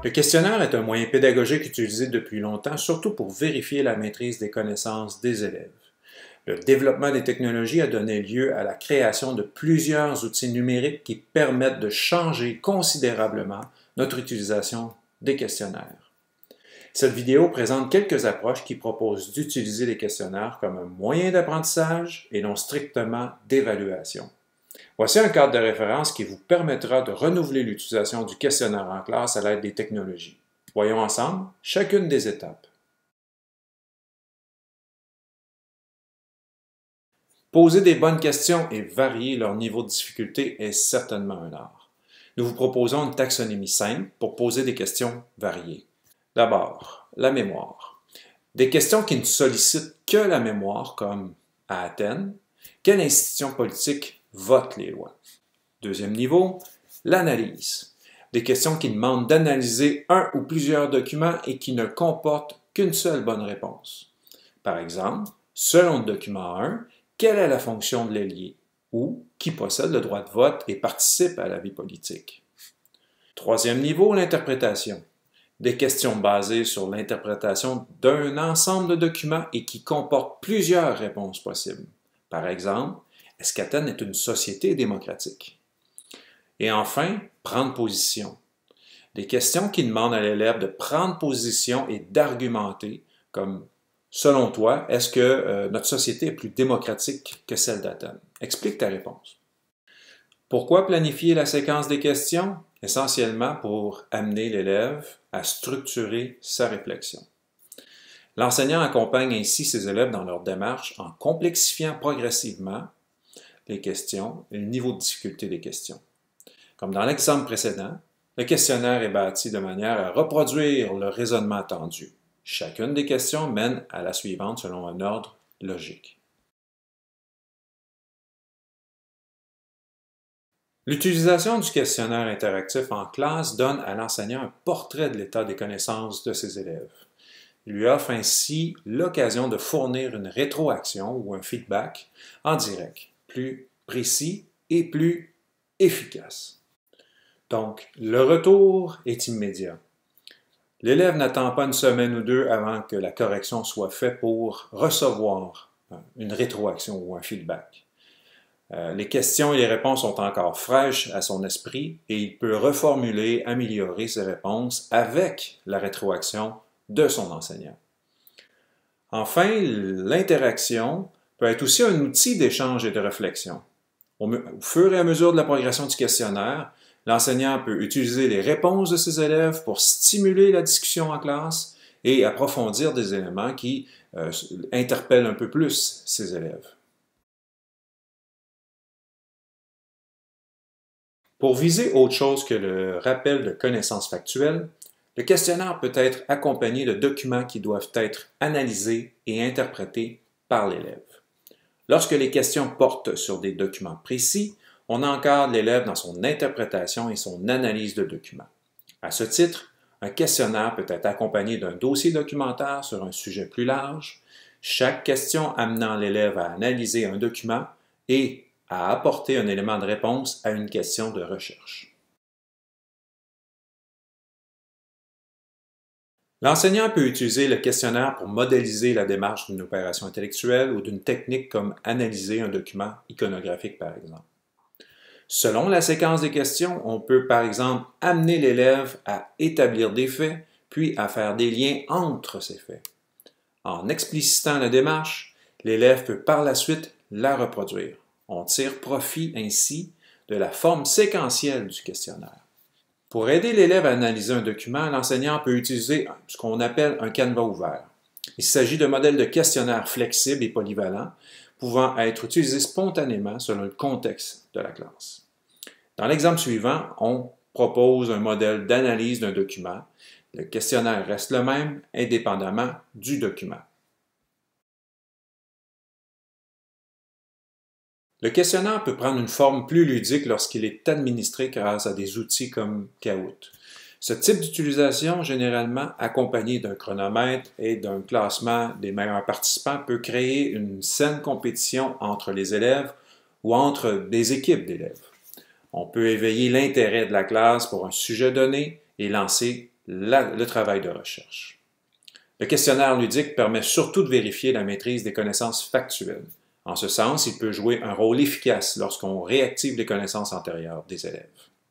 Le questionnaire est un moyen pédagogique utilisé depuis longtemps, surtout pour vérifier la maîtrise des connaissances des élèves. Le développement des technologies a donné lieu à la création de plusieurs outils numériques qui permettent de changer considérablement notre utilisation des questionnaires. Cette vidéo présente quelques approches qui proposent d'utiliser les questionnaires comme un moyen d'apprentissage et non strictement d'évaluation. Voici un cadre de référence qui vous permettra de renouveler l'utilisation du questionnaire en classe à l'aide des technologies. Voyons ensemble chacune des étapes. Poser des bonnes questions et varier leur niveau de difficulté est certainement un art. Nous vous proposons une taxonomie simple pour poser des questions variées. D'abord, la mémoire. Des questions qui ne sollicitent que la mémoire, comme à Athènes, quelle institution politique vote les lois? Deuxième niveau, l'analyse. Des questions qui demandent d'analyser un ou plusieurs documents et qui ne comportent qu'une seule bonne réponse. Par exemple, selon le document 1, quelle est la fonction de l'ailier? Ou qui possède le droit de vote et participe à la vie politique? Troisième niveau, l'interprétation. Des questions basées sur l'interprétation d'un ensemble de documents et qui comportent plusieurs réponses possibles. Par exemple, est-ce qu'Athènes est une société démocratique? Et enfin, prendre position. Des questions qui demandent à l'élève de prendre position et d'argumenter, comme selon toi, est-ce que notre société est plus démocratique que celle d'Athènes? Explique ta réponse. Pourquoi planifier la séquence des questions? Essentiellement pour amener l'élève à structurer sa réflexion. L'enseignant accompagne ainsi ses élèves dans leur démarche en complexifiant progressivement les questions et le niveau de difficulté des questions. Comme dans l'exemple précédent, le questionnaire est bâti de manière à reproduire le raisonnement attendu. Chacune des questions mène à la suivante selon un ordre logique. L'utilisation du questionnaire interactif en classe donne à l'enseignant un portrait de l'état des connaissances de ses élèves. Il lui offre ainsi l'occasion de fournir une rétroaction ou un feedback en direct, plus précis et plus efficace. Donc, le retour est immédiat. L'élève n'attend pas une semaine ou deux avant que la correction soit faite pour recevoir une rétroaction ou un feedback. Les questions et les réponses sont encore fraîches à son esprit et il peut reformuler, améliorer ses réponses avec la rétroaction de son enseignant. Enfin, l'interaction peut être aussi un outil d'échange et de réflexion. Au fur et à mesure de la progression du questionnaire, l'enseignant peut utiliser les réponses de ses élèves pour stimuler la discussion en classe et approfondir des éléments qui interpellent un peu plus ses élèves. Pour viser autre chose que le rappel de connaissances factuelles, le questionnaire peut être accompagné de documents qui doivent être analysés et interprétés par l'élève. Lorsque les questions portent sur des documents précis, on encadre l'élève dans son interprétation et son analyse de documents. À ce titre, un questionnaire peut être accompagné d'un dossier documentaire sur un sujet plus large, chaque question amenant l'élève à analyser un document et à apporter un élément de réponse à une question de recherche. L'enseignant peut utiliser le questionnaire pour modéliser la démarche d'une opération intellectuelle ou d'une technique comme analyser un document iconographique, par exemple. Selon la séquence des questions, on peut par exemple amener l'élève à établir des faits, puis à faire des liens entre ces faits. En explicitant la démarche, l'élève peut par la suite la reproduire. On tire profit ainsi de la forme séquentielle du questionnaire. Pour aider l'élève à analyser un document, l'enseignant peut utiliser ce qu'on appelle un canevas ouvert. Il s'agit de modèles de questionnaires flexibles et polyvalents, pouvant être utilisés spontanément selon le contexte de la classe. Dans l'exemple suivant, on propose un modèle d'analyse d'un document. Le questionnaire reste le même, indépendamment du document. Le questionnaire peut prendre une forme plus ludique lorsqu'il est administré grâce à des outils comme Kahoot. Ce type d'utilisation, généralement accompagné d'un chronomètre et d'un classement des meilleurs participants, peut créer une saine compétition entre les élèves ou entre des équipes d'élèves. On peut éveiller l'intérêt de la classe pour un sujet donné et lancer le travail de recherche. Le questionnaire ludique permet surtout de vérifier la maîtrise des connaissances factuelles. En ce sens, il peut jouer un rôle efficace lorsqu'on réactive les connaissances antérieures des élèves.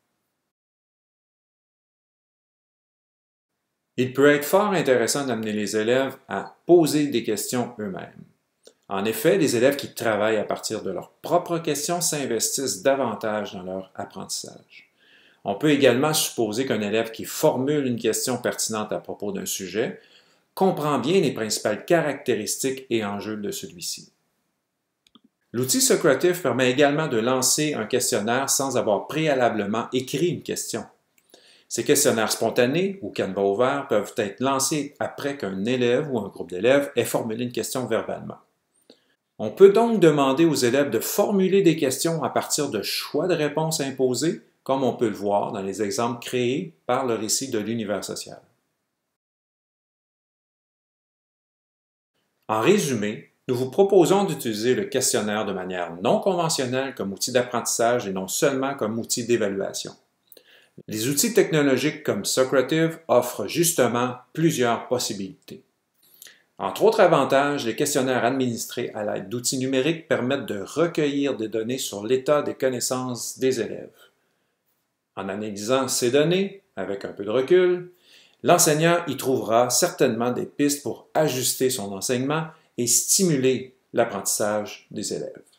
Il peut être fort intéressant d'amener les élèves à poser des questions eux-mêmes. En effet, les élèves qui travaillent à partir de leurs propres questions s'investissent davantage dans leur apprentissage. On peut également supposer qu'un élève qui formule une question pertinente à propos d'un sujet comprend bien les principales caractéristiques et enjeux de celui-ci. L'outil Socrative permet également de lancer un questionnaire sans avoir préalablement écrit une question. Ces questionnaires spontanés ou canevas ouverts peuvent être lancés après qu'un élève ou un groupe d'élèves ait formulé une question verbalement. On peut donc demander aux élèves de formuler des questions à partir de choix de réponses imposés, comme on peut le voir dans les exemples créés par le récit de l'univers social. En résumé, nous vous proposons d'utiliser le questionnaire de manière non conventionnelle comme outil d'apprentissage et non seulement comme outil d'évaluation. Les outils technologiques comme Socrative offrent justement plusieurs possibilités. Entre autres avantages, les questionnaires administrés à l'aide d'outils numériques permettent de recueillir des données sur l'état des connaissances des élèves. En analysant ces données, avec un peu de recul, l'enseignant y trouvera certainement des pistes pour ajuster son enseignement et stimuler l'apprentissage des élèves.